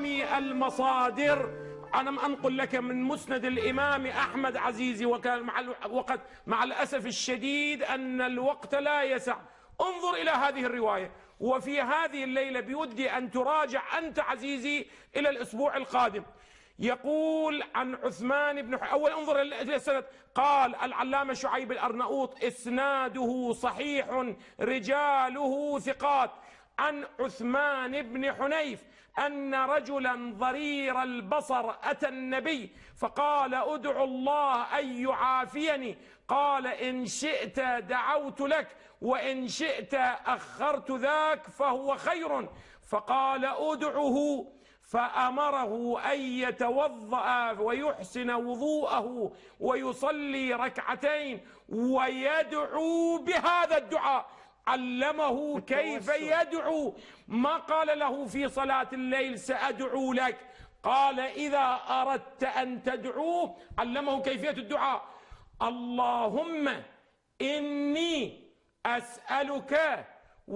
احترام المصادر. أنا أنقل لك من مسند الإمام أحمد عزيزي، وكان مع الأسف الشديد أن الوقت لا يسع. انظر إلى هذه الرواية. وفي هذه الليلة بودي أن تراجع أنت عزيزي إلى الأسبوع القادم. يقول عن عثمان بن أول انظر إلى السند. قال العلامة شعيب الأرناؤوط: إسناده صحيح رجاله ثقات. عن عثمان بن حنيف أن رجلا ضرير البصر أتى النبي فقال: ادعو الله أن يعافيني. قال: إن شئت دعوت لك، وإن شئت أخرت ذاك فهو خير. فقال: ادعه. فأمره أن يتوضأ ويحسن وضوءه ويصلي ركعتين ويدعو بهذا الدعاء. علمه كيف يدعو، ما قال له في صلاة الليل سأدعو لك، قال إذا أردت أن تدعوه علمه كيفية الدعاء: اللهم إني أسألك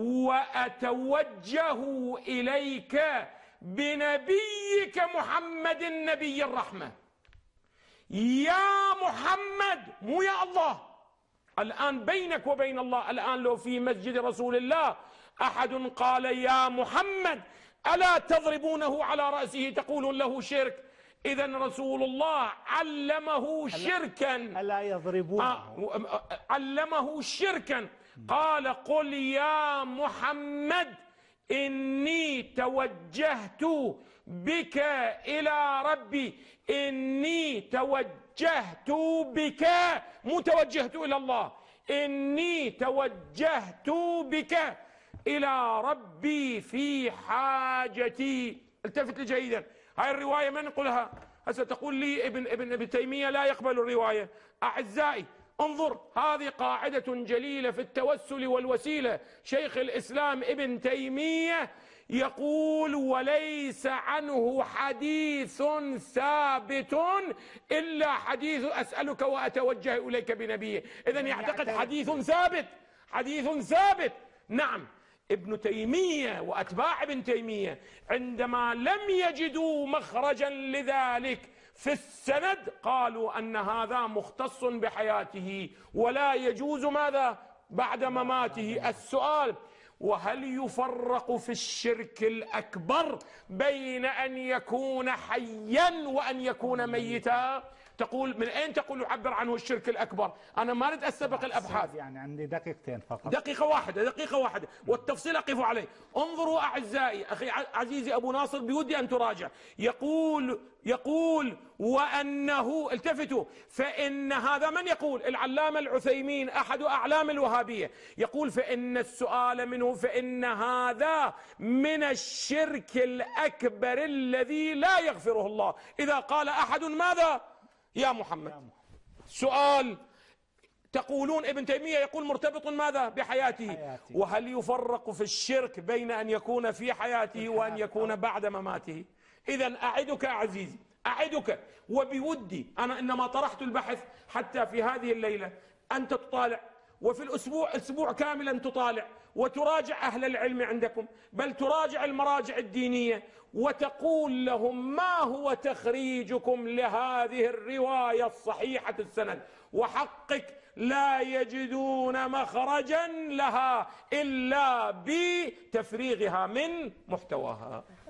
وأتوجه إليك بنبيك محمد نبي الرحمة. يا محمد، مو يا الله. الآن بينك وبين الله، الآن لو في مسجد رسول الله أحد قال يا محمد ألا تضربونه على رأسه تقولون له شرك؟ إذا رسول الله علمه شركا. ألا يضربونه علمه شركا. قال: قل يا محمد إني توجهت بك إلى ربي، إني توجهت بك، مو توجهت إلى الله، إني توجهت بك إلى ربي في حاجتي. التفت لي جيدا، هاي الرواية من نقولها؟ هسه تقول لي ابن تيمية لا يقبل الرواية. أعزائي انظر، هذه قاعدة جليلة في التوسل والوسيلة. شيخ الإسلام ابن تيمية يقول: وليس عنه حديث ثابت إلا حديث أسألك وأتوجه إليك بنبيه. إذن يعتقد حديث ثابت، حديث ثابت. نعم، ابن تيمية وأتباع ابن تيمية عندما لم يجدوا مخرجا لذلك في السند قالوا أن هذا مختص بحياته ولا يجوز ماذا بعد مماته. السؤال: وهل يفرق في الشرك الأكبر بين أن يكون حيا وأن يكون ميتا؟ تقول من أين تقول يعبر عنه الشرك الأكبر؟ أنا ما أريد أستبق الأبحاث، يعني عندي دقيقتين فقط، دقيقة واحدة والتفصيل أقف عليه. انظروا أعزائي، أخي عزيزي أبو ناصر بودي أن تراجع. يقول وأنه، التفتوا، فإن هذا من يقول؟ العلامة العثيمين أحد أعلام الوهابية، يقول فإن السؤال منه فإن هذا من الشرك الأكبر الذي لا يغفره الله. إذا قال أحد ماذا؟ يا محمد. سؤال: تقولون ابن تيمية يقول مرتبط ماذا؟ بحياته. وهل يفرق في الشرك بين أن يكون في حياته وأن يكون بعد مماته؟ إذن أعدك عزيزي، أعدك وبودي، أنا إنما طرحت البحث حتى في هذه الليلة أنت تطالع، وفي الأسبوع أسبوع كاملا تطالع وتراجع أهل العلم عندكم، بل تراجع المراجع الدينية وتقول لهم ما هو تخريجكم لهذه الرواية الصحيحة السند. وحقك لا يجدون مخرجا لها إلا بتفريغها من محتواها.